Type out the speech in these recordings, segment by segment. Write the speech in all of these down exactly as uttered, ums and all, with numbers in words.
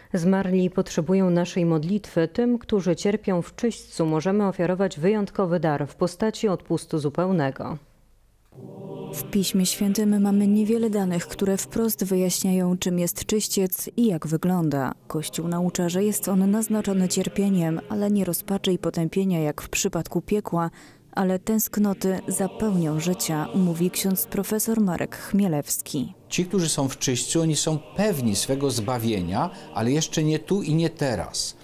Zmarli potrzebują naszej modlitwy. Tym, którzy cierpią w czyśćcu, możemy ofiarować wyjątkowy dar w postaci odpustu zupełnego. W Piśmie Świętym mamy niewiele danych, które wprost wyjaśniają, czym jest czyściec i jak wygląda. Kościół naucza, że jest on naznaczony cierpieniem, ale nie rozpaczy i potępienia jak w przypadku piekła, ale tęsknoty za pełnią życia, mówi ksiądz profesor Marek Chmielewski. Ci, którzy są w czyśćcu, oni są pewni swego zbawienia, ale jeszcze nie tu i nie teraz.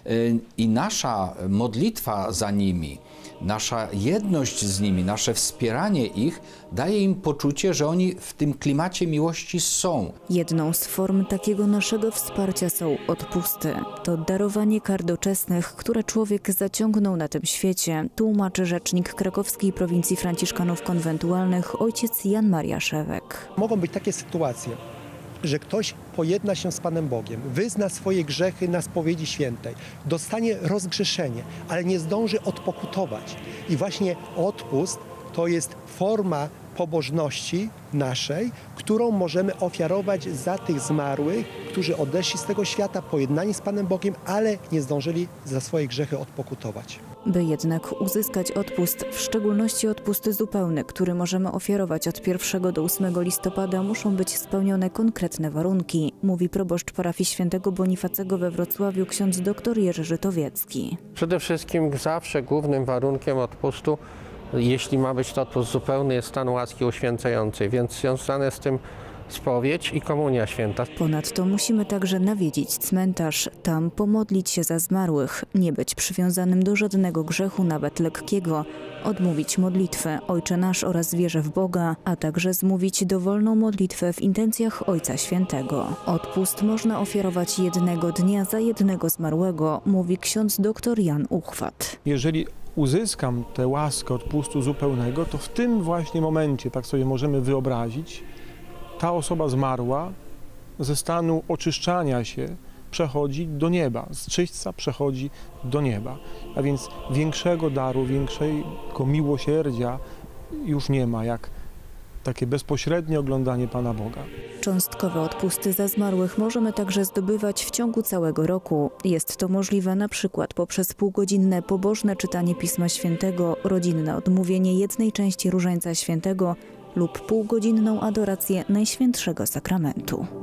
I nasza modlitwa za nimi, nasza jedność z nimi, nasze wspieranie ich daje im poczucie, że oni w tym klimacie miłości są. Jedną z form takiego naszego wsparcia są odpusty. To darowanie kar doczesnych, które człowiek zaciągnął na tym świecie, tłumaczy rzecznik krakowskiej prowincji franciszkanów konwentualnych ojciec Jan Maria Szewek. Mogą być takie sytuacje, że ktoś pojedna się z Panem Bogiem, wyzna swoje grzechy na spowiedzi świętej, dostanie rozgrzeszenie, ale nie zdąży odpokutować. I właśnie odpust to jest forma pobożności naszej, którą możemy ofiarować za tych zmarłych, którzy odeszli z tego świata, pojednani z Panem Bogiem, ale nie zdążyli za swoje grzechy odpokutować. By jednak uzyskać odpust, w szczególności odpust zupełny, który możemy ofiarować od pierwszego do ósmego listopada, muszą być spełnione konkretne warunki, mówi proboszcz parafii świętego Bonifacego we Wrocławiu ksiądz dr Jerzy Żytowiecki. Przede wszystkim zawsze głównym warunkiem odpustu, jeśli ma być to odpust zupełny, jest stan łaski uświęcającej, więc związane z tym spowiedź i komunia święta. Ponadto musimy także nawiedzić cmentarz, tam pomodlić się za zmarłych, nie być przywiązanym do żadnego grzechu, nawet lekkiego, odmówić modlitwę Ojcze Nasz oraz wierzę w Boga, a także zmówić dowolną modlitwę w intencjach Ojca Świętego. Odpust można ofiarować jednego dnia za jednego zmarłego, mówi ksiądz dr Jan Uchwat. Jeżeli uzyskam tę łaskę odpustu zupełnego, to w tym właśnie momencie, tak sobie możemy wyobrazić, ta osoba zmarła ze stanu oczyszczania się przechodzi do nieba, z czyśćca przechodzi do nieba. A więc większego daru, większego miłosierdzia już nie ma, jak takie bezpośrednie oglądanie Pana Boga. Cząstkowe odpusty za zmarłych możemy także zdobywać w ciągu całego roku. Jest to możliwe na przykład poprzez półgodzinne pobożne czytanie Pisma Świętego, rodzinne odmówienie jednej części Różańca Świętego lub półgodzinną adorację Najświętszego Sakramentu.